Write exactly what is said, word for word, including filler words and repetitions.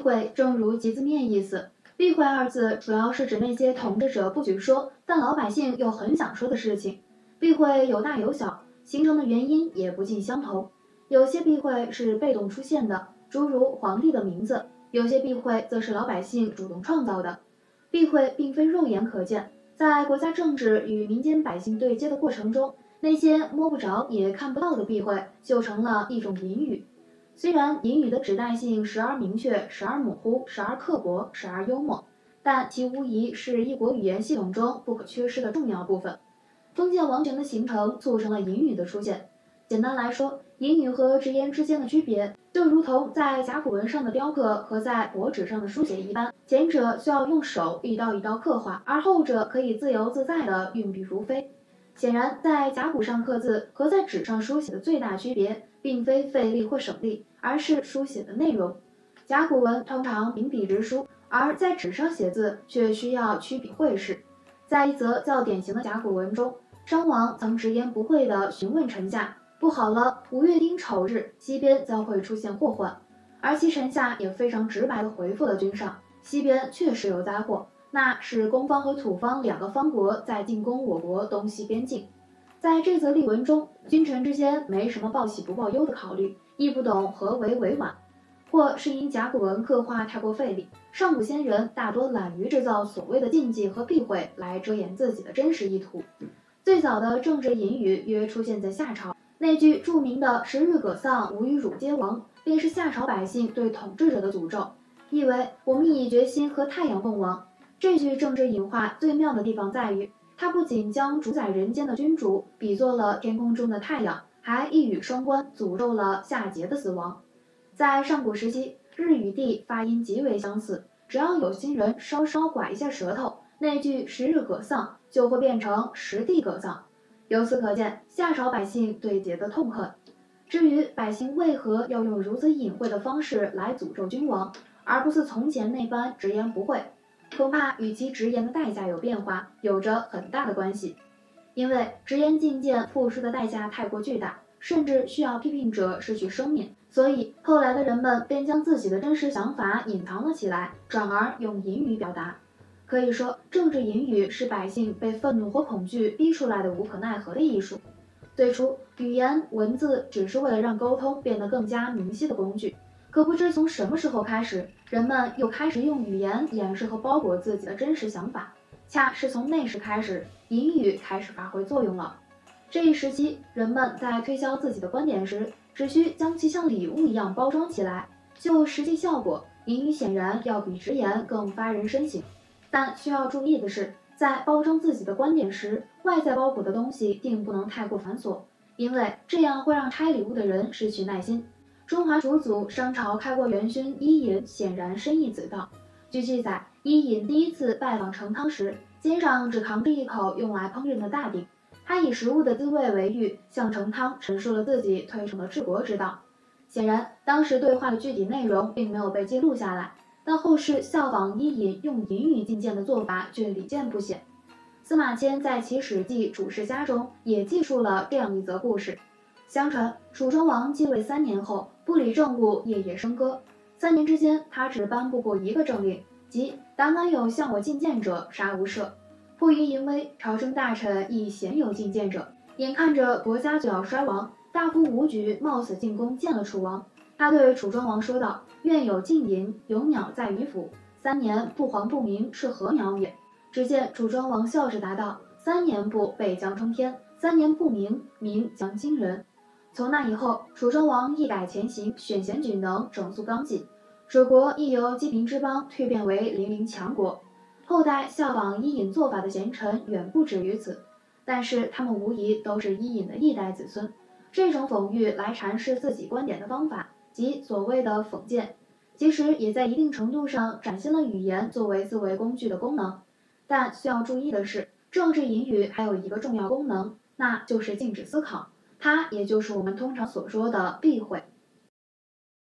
讳正如其字面意思，避讳二字主要是指那些统治者不许说，但老百姓又很想说的事情。避讳有大有小，形成的原因也不尽相同。有些避讳是被动出现的，诸如皇帝的名字；有些避讳则是老百姓主动创造的。避讳并非肉眼可见，在国家政治与民间百姓对接的过程中，那些摸不着也看不到的避讳就成了一种隐语。虽然隐语的指代性时而明确，时而模糊，时而刻薄，时而幽默，但其无疑是一国语言系统中不可缺失的重要部分。封建王权的形成促成了隐语的出现。简单来说，隐语和直言之间的区别，就如同在甲骨文上的雕刻和在帛纸上的书写一般，前者需要用手一刀一刀刻画，而后者可以自由自在地运笔如飞。显然，在甲骨上刻字和在纸上书写的最大区别，并非费力或省力，而是书写的内容。甲骨文通常秉笔直书，而在纸上写字却需要曲笔绘事。在一则较典型的甲骨文中，商王曾直言不讳地询问臣下，不好了，五月丁丑日，西边将会出现祸患。而其臣下也非常直白地回复了君上，西边确实有灾祸，那是公方和土方两个方国在进攻我国东西边境。在这则例文中，君臣之间没什么报喜不报忧的考虑，亦不懂何为委婉，或是因甲骨文刻画太过费力，上古先人大多懒于制造所谓的禁忌和避讳来遮掩自己的真实意图。最早的政治隐语约出现在夏朝，那句著名的十日葛丧，吾与汝皆亡，便是夏朝百姓对统治者的诅咒，意为我们已决心和太阳共亡。这句政治隐话最妙的地方在于，它不仅将主宰人间的君主比作了天空中的太阳，还一语双关，诅咒了夏桀的死亡。在上古时期，日与地发音极为相似，只要有心人稍稍拐一下舌头，那句十日葛丧就会变成十地葛丧。由此可见，夏朝百姓对桀的痛恨。至于百姓为何要用如此隐晦的方式来诅咒君王，而不是从前那般直言不讳，恐怕与其直言的代价有变化有着很大的关系。因为直言进谏付出的代价太过巨大，甚至需要批评者失去生命，所以后来的人们便将自己的真实想法隐藏了起来，转而用隐语表达。可以说，政治隐语是百姓被愤怒和恐惧逼出来的无可奈何的艺术。最初，语言文字只是为了让沟通变得更加明晰的工具，可不知从什么时候开始，人们又开始用语言掩饰和包裹自己的真实想法。恰是从那时开始，隐语开始发挥作用了。这一时期，人们在推销自己的观点时，只需将其像礼物一样包装起来，就实际效果，隐语显然要比直言更发人深省。但需要注意的是，在包装自己的观点时，外在包裹的东西并不能太过繁琐，因为这样会让拆礼物的人失去耐心。中华蜀祖商朝开国元勋伊尹显然深意此道。据记载，伊尹第一次拜访成汤时，肩上只扛着一口用来烹饪的大鼎，他以食物的滋味为喻，向成汤陈述了自己推崇的治国之道。显然，当时对话的具体内容并没有被记录下来，但后世效仿伊尹用隐语进谏的做法却屡见不鲜。司马迁在其《史记·楚世家》中也记述了这样一则故事。相传，楚庄王继位三年后，不理政务，夜夜笙歌。三年之间，他只颁布过一个政令，即胆敢有向我进谏者，杀无赦。迫于淫威，朝政大臣亦鲜有进谏者。眼看着国家就要衰亡，大夫武举冒死进宫见了楚王。他对楚庄王说道：“愿有近淫，有鸟在于府。三年不黄不鸣，是何鸟也？”只见楚庄王笑着答道：“三年不，备将冲天；三年不鸣，鸣将惊人。”从那以后，楚庄王一改前行，选贤举能，整肃纲纪，楚国亦由积贫之邦蜕变为邻邻强国。后代效仿伊尹做法的贤臣远不止于此，但是他们无疑都是伊尹的一代子孙。这种讽喻来阐释自己观点的方法，即所谓的讽谏，其实也在一定程度上展现了语言作为思维工具的功能。但需要注意的是，政治隐语还有一个重要功能，那就是禁止思考，它也就是我们通常所说的避讳。